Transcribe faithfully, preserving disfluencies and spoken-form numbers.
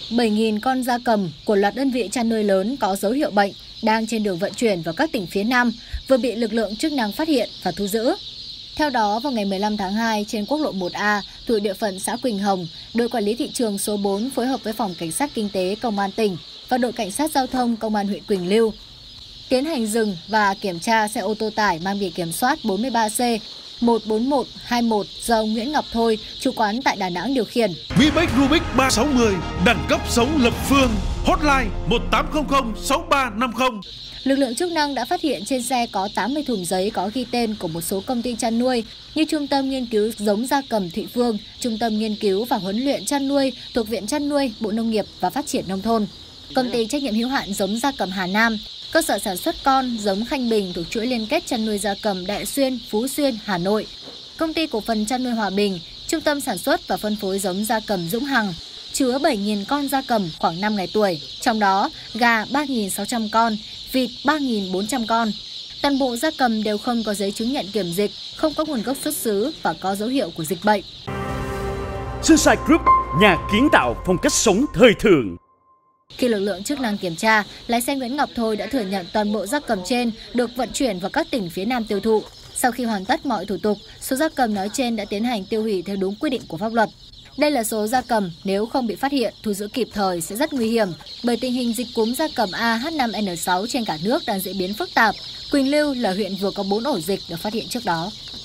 bảy nghìn con gia cầm của loạt đơn vị chăn nuôi lớn có dấu hiệu bệnh đang trên đường vận chuyển vào các tỉnh phía Nam vừa bị lực lượng chức năng phát hiện và thu giữ. Theo đó, vào ngày mười lăm tháng hai, trên quốc lộ một A, thuộc địa phận xã Quỳnh Hồng, đội quản lý thị trường số bốn phối hợp với Phòng Cảnh sát Kinh tế Công an tỉnh và đội Cảnh sát Giao thông Công an huyện Quỳnh Lưu tiến hành dừng và kiểm tra xe ô tô tải mang biển kiểm soát bốn mươi ba C một bốn một hai mốt do ông Nguyễn Ngọc Thôi, chủ quán tại Đà Nẵng điều khiển. Mibek Rubik ba sáu mươi, đẳng cấp sống lập phương, hotline một tám không không sáu ba năm không. Lực lượng chức năng đã phát hiện trên xe có tám mươi thùng giấy có ghi tên của một số công ty chăn nuôi như Trung tâm Nghiên cứu giống gia cầm Thụy Phương, Trung tâm Nghiên cứu và Huấn luyện chăn nuôi thuộc Viện Chăn nuôi, Bộ Nông nghiệp và Phát triển Nông thôn, Công ty trách nhiệm hữu hạn giống gia cầm Hà Nam, cơ sở sản xuất con giống Khanh Bình thuộc chuỗi liên kết chăn nuôi gia cầm Đại Xuyên, Phú Xuyên, Hà Nội, Công ty cổ phần chăn nuôi Hòa Bình, Trung tâm sản xuất và phân phối giống gia cầm Dũng Hằng, chứa bảy nghìn con gia cầm khoảng năm ngày tuổi, trong đó gà ba nghìn sáu trăm con, vịt ba nghìn bốn trăm con. Toàn bộ gia cầm đều không có giấy chứng nhận kiểm dịch, không có nguồn gốc xuất xứ và có dấu hiệu của dịch bệnh. Sunshine Group, nhà kiến tạo phong cách sống thời thượng. Khi lực lượng chức năng kiểm tra, lái xe Nguyễn Ngọc Thôi đã thừa nhận toàn bộ gia cầm trên được vận chuyển vào các tỉnh phía Nam tiêu thụ. Sau khi hoàn tất mọi thủ tục, số gia cầm nói trên đã tiến hành tiêu hủy theo đúng quy định của pháp luật. Đây là số gia cầm nếu không bị phát hiện, thu giữ kịp thời sẽ rất nguy hiểm bởi tình hình dịch cúm gia cầm A H năm N sáu trên cả nước đang diễn biến phức tạp. Quỳnh Lưu là huyện vừa có bốn ổ dịch được phát hiện trước đó.